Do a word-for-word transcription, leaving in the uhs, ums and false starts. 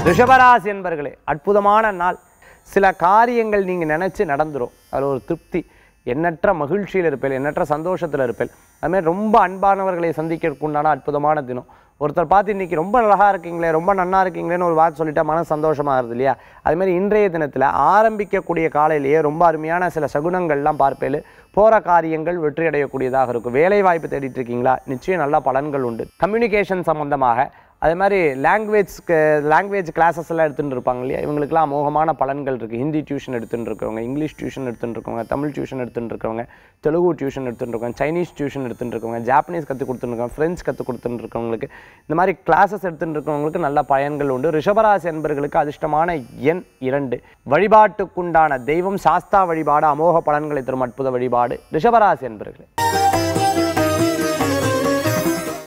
ரிஷபராசி என்பர்களே, அற்புதமான நாள். சில காரியங்கள் நீங்கள் நினச்சி நடந்துடும். அதில் ஒரு திருப்தி, எண்ணற்ற மகிழ்ச்சியில் இருப்பேன், எண்ணற்ற சந்தோஷத்தில் இருப்பேன். அதுமாதிரி ரொம்ப அன்பானவர்களை சந்திக்கிறதுக்கு உண்டான அற்புதமான தினம். ஒருத்தர் பார்த்து இன்றைக்கி ரொம்ப அழகாக இருக்கீங்களே, ரொம்ப நன்னா இருக்கீங்களேன்னு ஒரு வார்த்தை சொல்லிட்டா மன சந்தோஷமாகிறது இல்லையா? அதுமாதிரி இன்றைய தினத்தில் ஆரம்பிக்கக்கூடிய காலையிலேயே ரொம்ப அருமையான சில சகுனங்கள்லாம் பார்ப்பேன். போகிற காரியங்கள் வெற்றி அடையக்கூடியதாக இருக்கும். வேலை வாய்ப்பு தேடிட்டு இருக்கீங்களா? நிச்சயம் நல்ல பலன்கள் உண்டு. கம்யூனிகேஷன் சம்மந்தமாக அதே மாதிரி லாங்குவேஜ்க்கு லாங்குவேஜ் கிளாஸஸ் எல்லாம் எடுத்துகிட்டு இருப்பாங்க இல்லையா? இவங்களுக்குலாம் அமோகமான பலன்கள் இருக்குது. ஹிந்தி டியூஷன் எடுத்துகிட்டு இருக்கவங்க, இங்கிலீஷ் டியூஷன் எடுத்துகிட்டு இருக்கவங்க, தமிழ் டியூஷன் எடுத்துகிட்டு இருக்கவங்க, தெலுங்கு டியூஷன் எடுத்துகிட்டு இருக்கவங்க, சைனீஸ் டியூஷன் எடுத்துகிட்டு இருக்கவங்க, ஜாப்பனீஸ் கற்றுக் கொடுத்துருக்கவங்க, ஃப்ரெஞ்ச் கற்றுக் கொடுத்துட்டு இருக்கவங்களுக்கு, இந்த மாதிரி கிளாஸஸ் எடுத்துகிட்டு இருக்கவங்களுக்கு நல்ல பயன்கள் உண்டு. ரிஷபராசி என்பர்களுக்கு அதிர்ஷ்டமான எண் இரண்டு. வழிபாட்டுக்குண்டான தெய்வம் சாஸ்தா வழிபாடு அமோக பலன்களை தரும் அற்புத வழிபாடு ரிஷபராசி என்பர்களே.